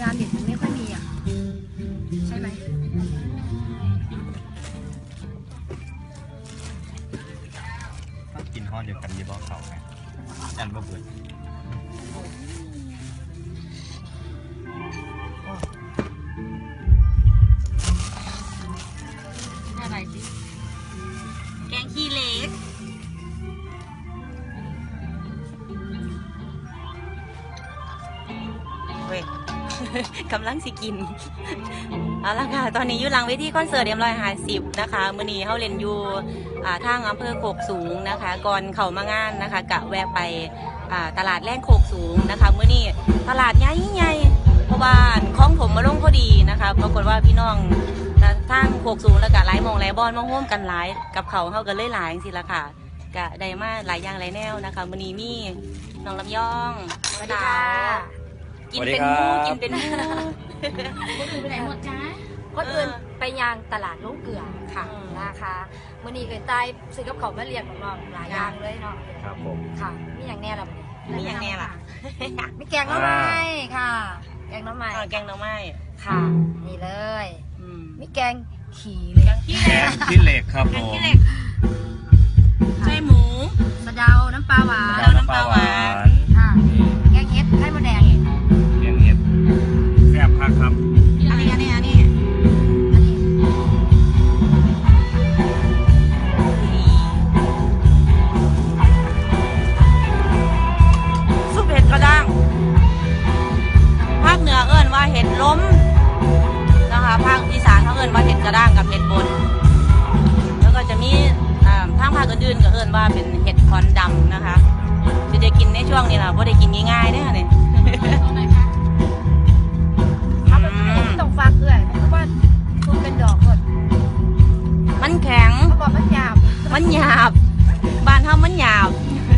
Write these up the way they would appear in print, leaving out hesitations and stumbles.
งานเด็กมันไม่ค่อยมีอ่ะใช่ไหมกินห้อเดียวกันยี่บอกเขาไงอันบ่เบื่ออะไรสิแกงขี้เหล็กเว้ย กำลังสิกิน เอาละค่ะตอนนี้อยู่หลังเวทีคอนเสิร์ตM150นะคะมื้อนี้เขาเล่นอยู่ทางอำเภอโคกสูงนะคะก่อนเข้ามางานนะคะกะแวะไปตลาดแรงโคกสูงนะคะมื้อนี้ตลาดใหญ่ๆเพราะว่าของผมมาลงพอดีนะคะปรากฏว่าพี่น้องทางโคกสูงแล้วก็หลายหม่องหลายบอนมาร่วมกันหลายกับเขาเฮากันเลยหลายจังซี่ล่ะค่ะกะได้มาหลายอย่างหลายแนวนะคะมื้อนี้มีน้องลำยองสวัสดีค่ะกินเป็นหมูกินเป็นหมูคนอื่นไปไหนหมดจ้าคนอื่นไปยางตลาดลูกเกลือค่ะนะคะมื่อนี้เคยใต้ซื้อกับเขามาเรียนของน้องหลายอย่างเลยเนาะครับผมค่ะมีอย่างแน่ละมันมีอย่างแน่ล่ะมีแกงหน่อไม้ค่ะ แกงหน่อไม้แกงหน่อไม้ค่ะนี่เลย มีแกงขี่แกงขี้เหล็กขี้เหล็กครับผมใช่หมูสะเดาน้ำปลาหวานน้ำปลาหวานค่ะแกงเห็ดไข่มดแดงเลี้ยงเห็ดแซ่บคักครับอันนี้อันนี้ซุปเห็ดกระด้างภาคเหนือเอิ้นว่าเห็ดล้มนะคะภาคอีสานเขาเอิ้นว่าเห็ดกระด้างกับเห็ดบนแล้วก็จะมีทางภาคอื่นๆก็เอิ้นว่าเป็นเห็ดคอนดำนะคะจะได้กินในช่วงนี้ล่ะเพราะได้กินง่ายๆเนี่ยนี่เอาไปไม่ต้องฟักเลยเพราะว่าคุณเป็นดอกหมดมันแข็งเขาบอกมันหยาบมันหยาบบ้านเฮามันหยาบ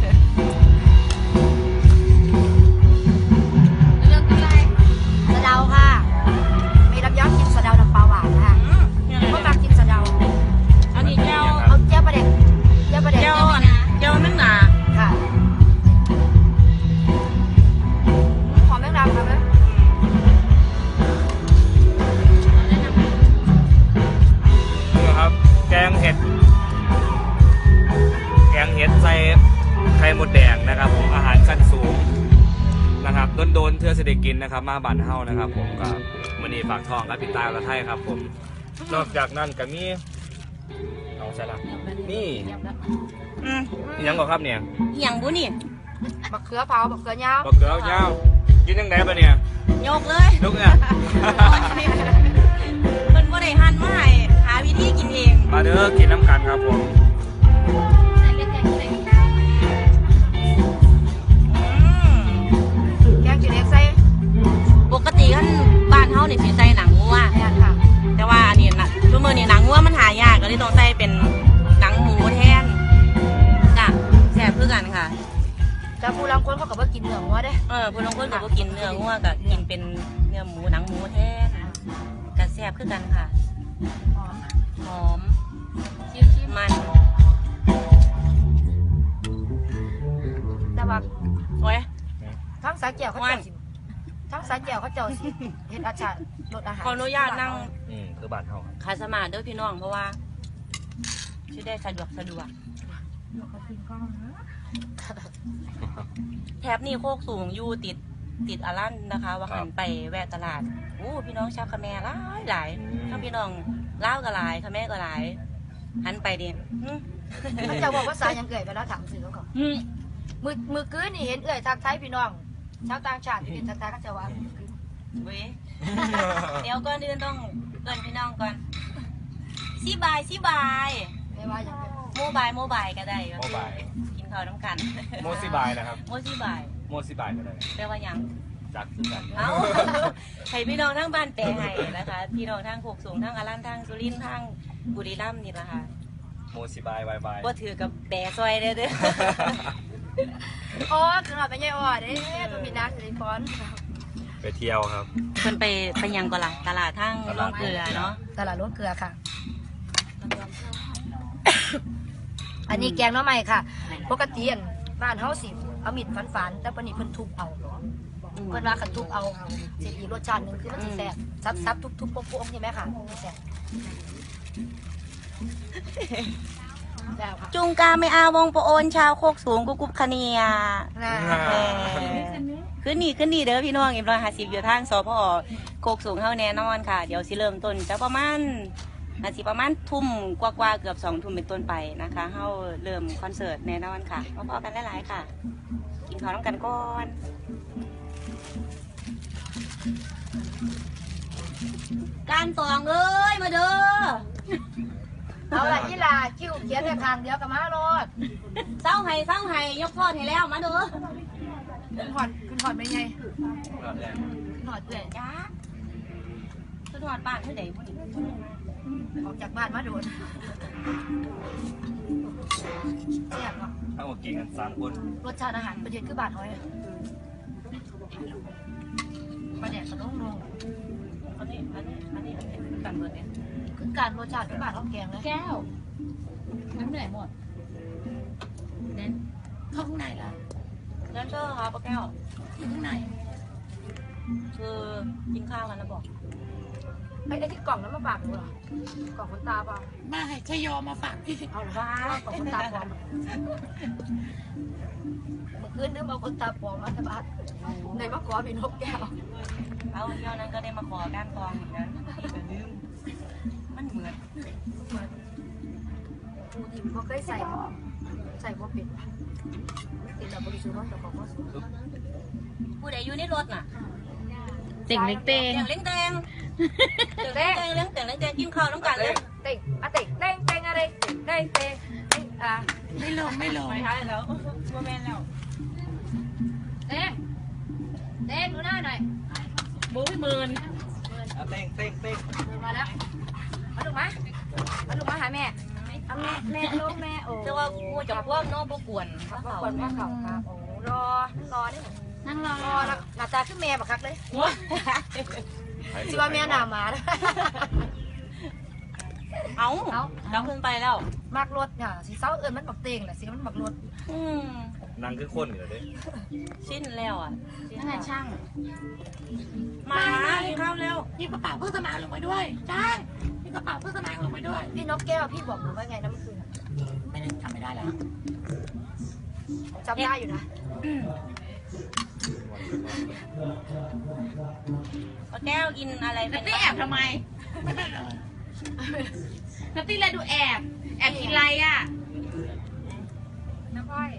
เรื่องอะไรสะเดาค่ะมีลำยองกินสะเดาน้ำปลาหวานค่ะพวกการกินสะเดาอันนี้แก้วเอาเจ้าประเด็นเจ้าประเด็นแก้วเจ้าอันแก้วนั่นหนาค่ะหอมแมงดาครับเลยนี่ครับแกงเห็ดใส่ไข่มดแดงนะครับผมอาหารชั้นสูงนะครับโดนเธอเสด็จกินนะครับมาบ้านเฮานะครับผมกับมื้อนี้ฝากทองกับพี่ตากับไทยครับผมนอกจากนั้นก็มีเอาใส่ละนี่ยังก่อครับเนี่ยอหย่างบุนี่บักเขือเผาบักเขือยาวบักเกลือยาวกินยังไงปะเนี่ยยกเลยลูกเนี่ยเพิ่นบ่ได้หั่นมาให้หาวิธีกินเองมาเด้อกินน้ำกันครับผมแกงจืดเล็กใส่ปกติขั้นบ้านเฮานี่สิใส่หนังงัวแม่นค่ะแต่ว่าอันนี้นะชั่วโมงนี้หนังงัวมันหายากก็เลยต้องใส่เป็นหนังหมูแทนจ้ะแซ่บคือกันค่ะแต่ผู้ลางคนเขาก็บ่กินเนื้อหัวเด้ผู้ลางคนก็บ่กินเนื้องัวก็กินเป็นเนื้อหมูหนังหมูแทนก็แซ่บคือกันค่ะหอมหอมมันแต่ว่าโอ้ยทั้งสายแก้วเขาเจ้าสิทั้งสายแก้วเขาเจ้าสิเฮ็ดอาชาลดอาหารขออนุญาตนั่งคือบ้านเฮาขาสมาธิเด้อพี่น้องเพราะว่าชื่อได้สะดวกแถบนี้โคกสูงอยู่ติดอารันนะคะว่าหันไปแวะตลาดโอ้พี่น้องชาวคาแม่หลายทั้งพี่น้องลาวก็หลายคาแม่ก็หลายหันไปดิเขาเจ้าบอกภาษายังเอ่ยเวลาถามสื่อเขาก็มือกื้อนี่เห็นเอ่ยทักทายพี่น้องชาวต่างชาติเห็นทักทายเขาเจ้าว่าเว้ยเดี๋ยวก่อนอื่นต้องเกินพี่น้องก่อนซีบายไม่ว่าอย่างไรโมบายก็ได้ก็คือกินข้าวน้ำกันโมซิบายนะครับโมซิบายโมซิบายก็ได้แปลว่าหยังจักคือกันเอ้า ให้พี่น้องทั้งบ้านแปลให้นะคะ พี่น้องทั้งโคกสูงทั้งอารันทั้งสุรินทร์ทั้งบุรีรัมย์นี่แหละค่ะโมซิบายวายบายบ่ถือกับแปลซอยเด้อโอ้คือหน่อยเป็นไงอ่ะเด้ตัวมีนักสิริพรไปเที่ยวครับเพิ่นไปยังก่อนล่ะตลาดทั้งโรงเกลือเนาะตลาดรถเกลือค่ะ อันนี้แกงหน้อใหม่ค่ะ ปกติบ้านเฮาสิเอามีดฟันๆแต่ปานนี้เพิ่นทุบเอาเพิ่นว่าขันทุบเอาสิอีกรสชาติหนึ่งคือมันสิแซ่บซับทุบๆโป๊ะๆใช่ไหมค่ะแซ่บแล้วค่ะจุงกาไม่อาวงโปโอนชาวโคกสูงกุกุบคเนียน่าขึ้นนี่เด้อพี่น้อง150อยู่ทางสพโคกสูงเฮาแน่นอนค่ะเดี๋ยวสิเริ่มต้นจะประมาณทุ่มกว่าเกือบ2 ทุ่มเป็นต้นไปนะคะเฮาเริ่มคอนเสิร์ตแน่นอนค่ะพอๆกันหลายๆค่ะ กินข้าวน้ำกันก่อนการตองเอ้ยมาเด้อเอาล่ะอีหล่าคิ้วเขียนในทางเดียวกับมาโลดเศร้าให้ยกโทษให้แล้วมาเด้อขึ้นหอดไม่ไงขึ้นหอดเอื่อยจ้าสุดหอดบ้านเท่าไหร่พูดออกจากบ้านมาโดนแซ่บเนาะทั้งหมดกินกัน3 คนรสชาติอาหารประเทศคือบาทน้อยประเด็นขนมลงอันนี้กันเบิดเนี่ยคือการรสชาติคือบาทข้าวแกงเลยแก้วน้ำไหนหมดเน้นเข้าข้างในละแดนเซอร์ครับป้าแก้วอยู่ข้างในคือกินข้าวกันแล้วบอกไอ้ที่กล่องนั้นมาฝากหนูเหรอกล่องขนตาเปล่ามาให้ชยอมาฝากพี่เอาเหรอว้ากล่องขนตาปลอมเมื่อคืนนึกเอาขนตาปลอมมาที่บ้านในมะกอมีนกแก้วเอาเที่ยวนั้นก็ได้มาขอก้านตองเหมือนกันมันเหมือนปูดิบเขาเคยใส่พวกเป็ดติดแล้วบริสุทธิ์แต่ของก็สุดผู้ใดอยู่ในรถน่ะเต่งเล็กเตงเลี้ยงแตงกินข้าวน้ำกันเลยเต่งเต่งเต่งเต่งอะไรเต่งเต่งไม่ลงไม่ท้ายแล้วโมเมนต์แล้วเต่งดูหน้าหน่อยบู๊หมื่นเต้งมาแล้วมาลูกมาหาแม่เอาแม่ลูกแม่โอ้จะว่ากูจะพวกน้องพวกกวนก่อนพ่อเขาครับโอ้รอนี่นั่งรอหน้าตาขึ้นแม่บักคักเลยชิว่าแม่หนามาเลยเอาเราขึ้นไปแล้วมักรถค่ะสีเศร้ามันบักเต่งแหละสีมันบักรถนั่งคือคนอยู่เลยสิ้นแล้วอ่ะนั่นแหละช่างมากินข้าวเร็วหยิบกระเป๋าเพื่อสมางลงไปด้วยช่างหยิบกระเป๋าเพื่อสมางลงไปด้วยพี่นกแก้วพี่บอกหนูว่าไงนะเมื่อคืนไม่ได้จำไม่ได้แล้วจำได้อยู่นะป้าแก้วกินอะไรนัตตี้แอบทำไมไม่ได้เลยนัตตี้เลยดูแอบกินอะไรอ่ะน้ำอ้อย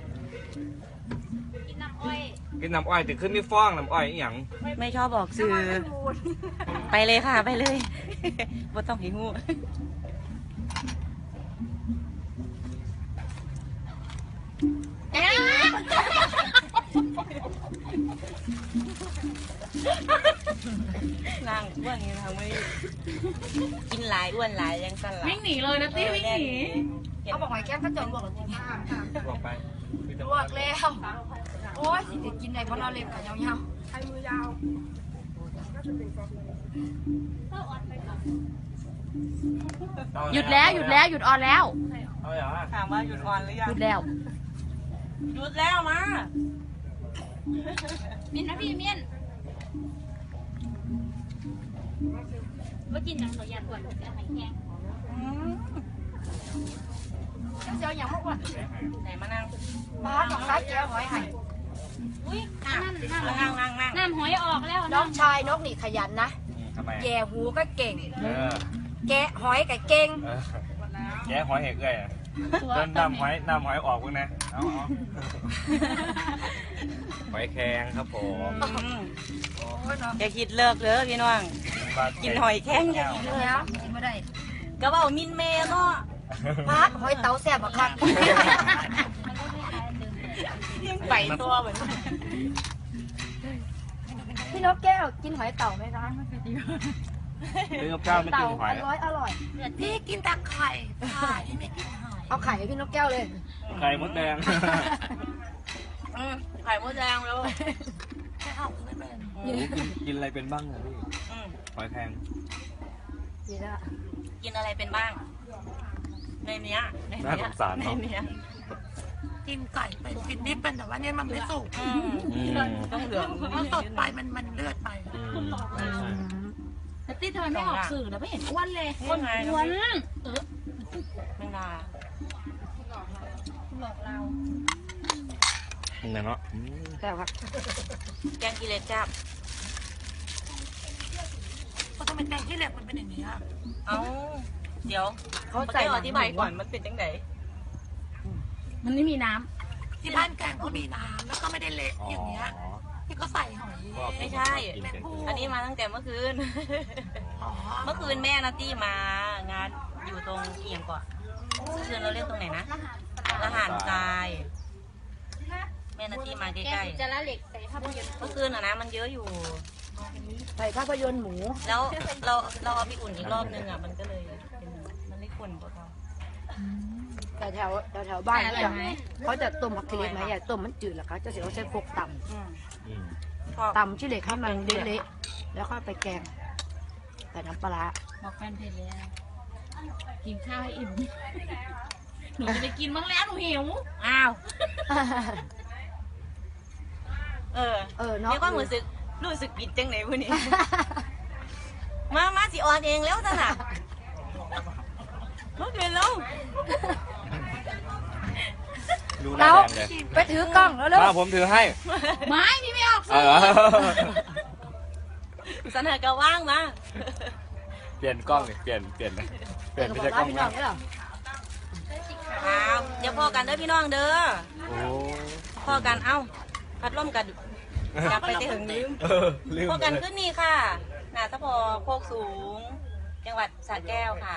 กินน้ำอ้อยกินน้ำอ้อยแต่ขึ้นไม่ฟ้องน้ำอ้อยอีหยังไม่ชอบบอกสื่อ ไปเลยค่ะไปเลยบ่ต้องให้หูนางอ้วนนี่ทำไม่กินหลายอ้วนหลายยังสั่นหลายวิ่งหนีเลยนัตตี้วิ่งหนีเขาบอกหอยแก้มก็จนบอกหรอจริงบอกไปลวกแล้วโอ้ยสิจะกินไหนเพราะเราเล็บกับยาวๆใช้มือยาวหยุดแล้วหยุดออนแล้วเอาอย่างถามว่าหยุดออนหรือยังหยุดแล้วหยุดแล้วมามินนะพี่มินว่ากินน้ำหอยยันก่อนจะหายแห้งเจ้าอย่างพวกว่าไหนมานั่งบ้าดอกซ้ายแก้วหอยไห่อุ้ยนั่นนั่งน้ำหอยออกแล้วน้องชายนกนี่ขยันนะทำไมแย่หูก็เก่งแกะแกะหอยก็เก่งแกะหอยเห็ดเลยเดินนำหอยออกพวกนะเอาหอยแครงครับผมโอ้ยเนาะอย่าคิดเลิกเด้อพี่น้องกินหอยแข้งอย่าคิดเดี๋เลิยวกกินไม่ได้ก็บอกมินเมย์เนาะพัดหอยเต๋าแซ่บบักคักไปตัวเหมือนพี่นกแก้วกินหอยเต๋าไหมคะซื้อกับข้าวไม่กิเต๋านหอยอร่อยพี่กินแต่ไข่พี่ไม่กินหอยเอาไข่ให้พี่นกแก้วเลยไข่มดแดงไข่มดแดงแล้วแค่เอาไม่เป็นกินอะไรเป็นบ้างอะพี่หอยแครงดีแล้วกินอะไรเป็นบ้าง ในเนี้ยน่าสงสารในเนาะเนี้ยกินไก่เป็นกินดิบเป็นแต่ว่าเนี่ยมันไม่สุกต้องเหลืองมันสดไปมันเลือดไปนัตตี้ทำไมไม่ออกสื่อแล้วไม่เห็นอ้วนเลยอ้วนแมงดาหลอกเรานั่นเนาะแต่ว่าแกงกิเลสจับก็ต้องเป็นแกงที่เหล็กมันเป็นอย่างนี้เอ้าเดี๋ยวเขาใส่อธิบายก่อนมันเป็นจังไดมันไม่มีน้ที่บ้านแกงเขามีน้ำแล้วก็ไม่ได้เละอย่างเงี้ยที่ก็ใส่หอยไม่ใช่ อันนี้มาตั้งแต่เมื่อคืนอ๋อเมื่อคืนแม่นัตตี้มางานอยู่ตรงเอียงก่อนเมื่อคืนเราเล่นตรงไหนนะละหารทรายแม่นัตตี้มาำใกแกล้จะละเหล็กใส่ภาพยนตร์ๆเมื่อคืนนะมันเยอะอยู่ใส่ภาพยนตร์หมูแล้วเราเอาไปอุ่นอีกรอบนึงอ่ะมันก็เลยเป็นมันไม่ข้นกว่าเขาแต่แถวบ้านเขาจะต้มผักชีไหมต้มมันจืดเหรอคะจะเสียเขาใช้โคกต่ำ ตำชิ้นเล็กให้มันเละๆแล้วค่อยไปแกงใส่น้ำปลาร้าบอกแฟนเพจแล้วกินข้าวให้อิ่มหนูจะไปกินบ้างแล้วหนูหิวอ้าวเนาะนี่ก็รู้สึกผิดจังไหนพวกนี้ มาสิออนเองแล้วจ้ะน่ะเมื่อคืนแล้วดูหแล้น้าว แดงเลยไปถือกล้องแล้วเร็วมาผมถือให้ไม่พี่ไม่ออกเอสื่ออสนากะว่างมาเปลี่ยนกล้องเลยเปลี่ยนไม่เดี๋ใช่ยวกล้องพี่น้นะองได้หรอครับเดี๋ยวพอกันเด้อพี่น้องเด้อโอ้พอกันเอ้าพัดลมกันอยากไปแต่ถึงลืมลืมพอกันขึ้นนี่ค่ะหนาสะพอโคกสูง จังหวัดสระแก้วค่ะ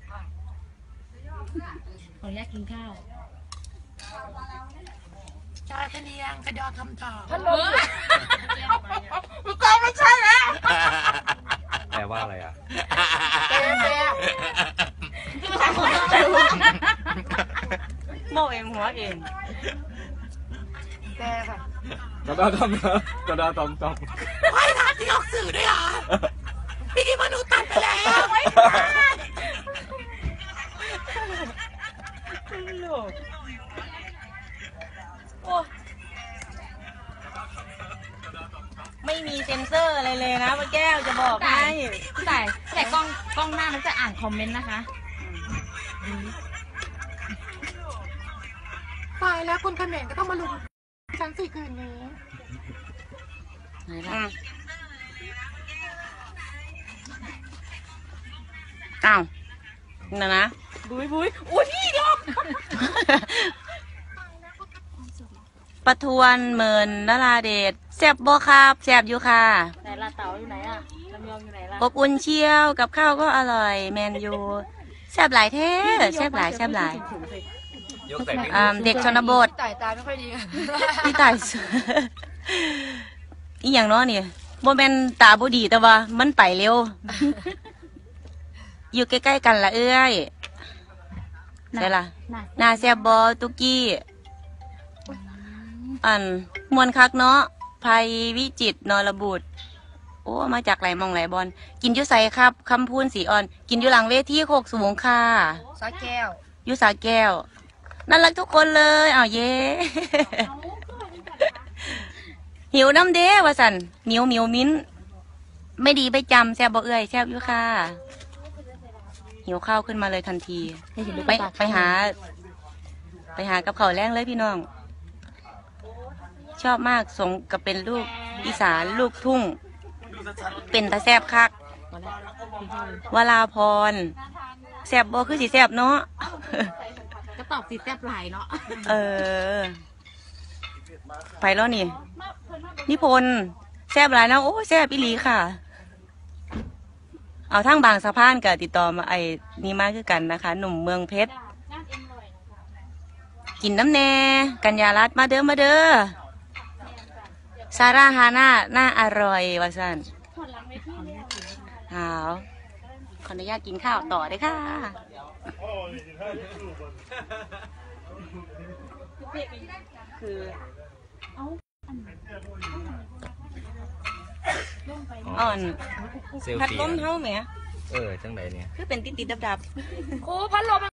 ขออนุญาตกินข้าวจาคะเนียงกระดอคำตอบพัดลมพี่ก้อยไม่ใช่แล้วแปลว่าอะไรอ่ะแกโมเองหัวเองค่ะกระดาตำกระดาตำไว้ทานที่ออกสื่อด้วยเหรอพี่ที่มนุษย์ตัดไปแล้วลูกโอ้ไม่มีเซ็นเซอร์อะไรเลยนะป้าแก้วจะบอกให้แต่กล้องหน้ามันจะอ่านคอมเมนต์นะคะตายแล้วคุณเขมรก็ต้องมาลุมฉันสิคืนนี้อ้าวนะบุยอุ้ยพี่ลมปะทวนเมินนราเดชแซ่บบ่ครับแซ่บอยู่ค่ะไหนล่ะเต๋าอยู่ไหนอ่ะลำยองอยู่ไหนล่ะอบอุ่นเชียวกับข้าวก็อร่อยแมนยูแซ่บหลายแท้แซ่บหลายยกใส่พริกเด็กชนบทต่ายตาไม่ค่อยดีพี่ตายอีหยังเนาะนี่บ่แม่นตาบ่ดีแต่ว่ามันไปเร็ว อยู่ใกล้ๆกันละเอ้ยใช่ล่ะหน้าแซ่บบอตุกกี้มวนคักเนาะไพวิจิตรนรบุตรโอ้มาจากไหลมองไหลบอลกินอยู่ไสครับคำพูนสีอ่อนกินอยู่หลังเวทีโคกสูงค่ะสาแก้วอยู่สาแก้วน่ารักทุกคนเลยอ้าวเย้ หิวน้ำเด้วะสันเหมียวมิ้นไม่ดีไปจำแซ่บบ่เอ้ยแซ่บอยู่ค่ะหิวข้าวขึ้นมาเลยทันทีไปหากับเขาวแรงเลยพี่น้อง ชอบมากสงกับเป็นลูกอีสานลูกทุ่ง เป็นตาแซ่บคักวราพรแซ่บบ่คือสิแซ่บเนาะก็ตอบสิแซ่บหลายเนาะไปแล้วนี่นิพนธ์แซ่บหลายนะโอ้แซ่บอีหลีค่ะ เอาทั้งบางสะพานกับติดต่อมานี่มาคือกันนะคะ หนุ่มเมืองเพชรกินน้ำแน่กัญญารัตน์มาเด้อซาร่าฮาน่าอร่อยว่าสันเอาขออนุญาตกินข้าวต่อได้ค่ะคืออ่อนเซลพัดฟี่ลมเท่าไหมจังไหนเนี่ยคือเป็นติดดับครูพัดลม